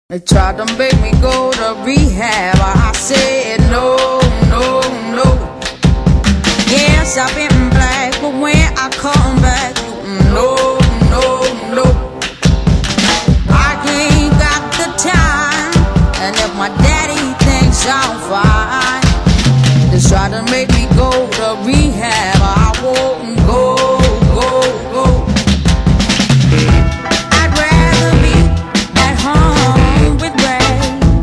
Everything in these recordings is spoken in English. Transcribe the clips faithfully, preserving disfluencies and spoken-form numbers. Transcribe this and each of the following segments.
They tried to make me go to rehab. I said no, no, no. Yes, I've been black, but when I come back, no, no, no. I ain't got the time, and if my daddy thinks I'm fine, they try to make me go to rehab. I won't go, go, go. I'd rather be at home with Ray.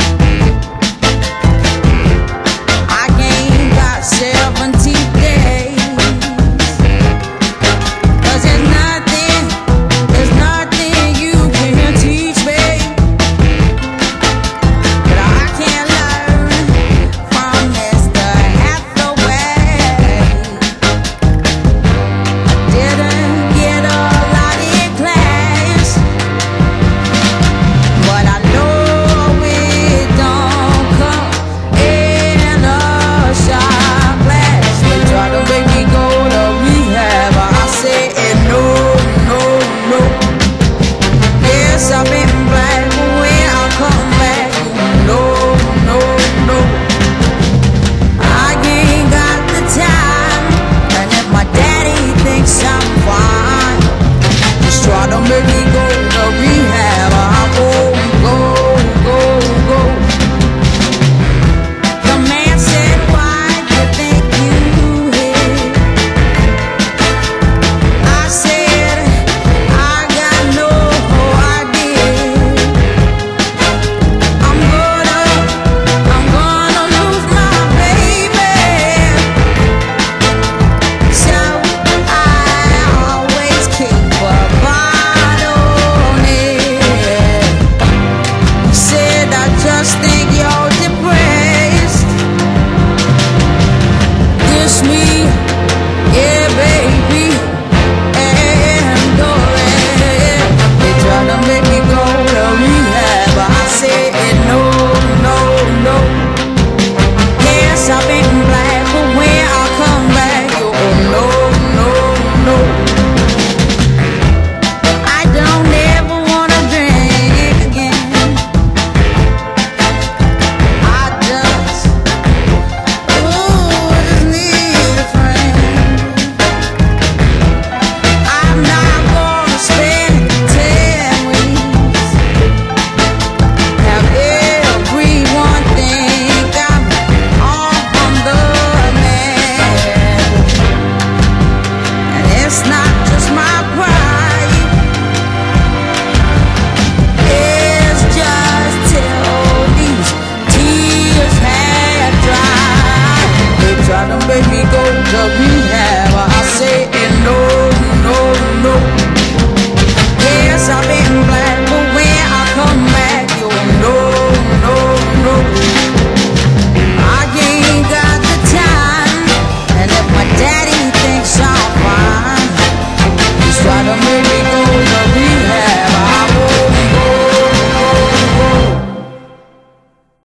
I ain't got seventy days, 'cause there's nothing, there's nothing you can teach me that I can't learn from Mister Hathaway. I didn't get a lot in class, but I know it don't come in a shot glass. They try to make me go to rehab. I said no, no, no. Yes, I've been black, but when I come back, no, no, no. I ain't got the time, and if my daddy thinks I'm fine, just try to make me go to rehab. I won't go, go, go. The man said, why you think you hit? I said, I got no idea. I'm gonna, I'm gonna lose my baby, so I always keep a bottle near. He said, I just think you're depressed. Kiss me, yeah, baby, and go ahead. They try to make me go to rehab. I said no, no, no. Yes, I've been black, but when I come back, oh no, no, no. I don't ever wanna drink again. I just, ooh, I just need a friend. I'm not gonna spend ten weeks, have everyone think I'm on the man. And it's not just my pride, it's just till these tears had dried. They try to make me go to rehab. I say no, no, no. Yes, I've been black.